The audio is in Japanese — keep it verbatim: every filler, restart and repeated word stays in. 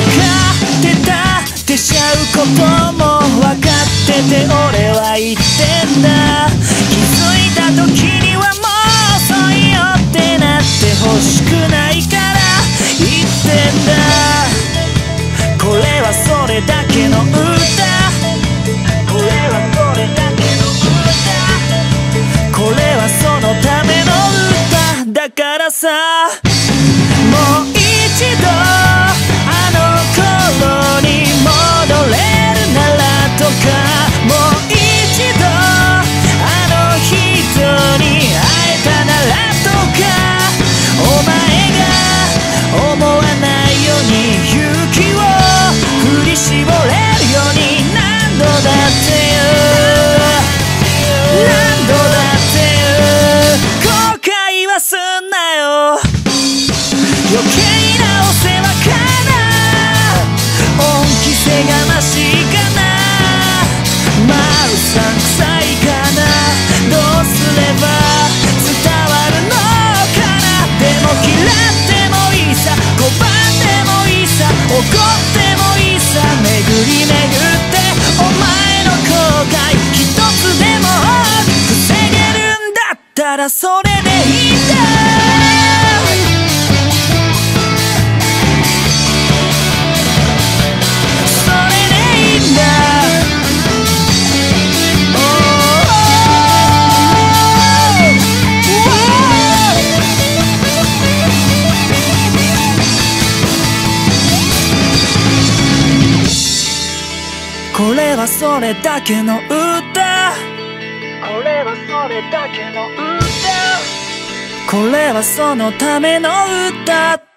ってたってしちゃうことも分かってて俺は言ってんだ。気づいた時にはもう遅いよってなってほしくないから言ってんだ。これはそれだけの歌、これはそれだけの歌、これはそのための歌だからさ。もう一度あの頃に戻れるならとか、もう一度あの人に会えたならとか、お前が思わないように勇気を振り絞れるように何度だって言う、何度だって言う、後悔はすんなよ。余計なお世話かな、恩着せがましいかな、まあうさんくさいかな、どうすれば伝わるのかな。でも嫌ってもいいさ、拒んでもいいさ、怒ってもいいさ、巡り巡ってお前の後悔一つでも防げるんだったらそれでいいんだ。これはそれだけの歌、これはそれだけの歌、これはそのための歌。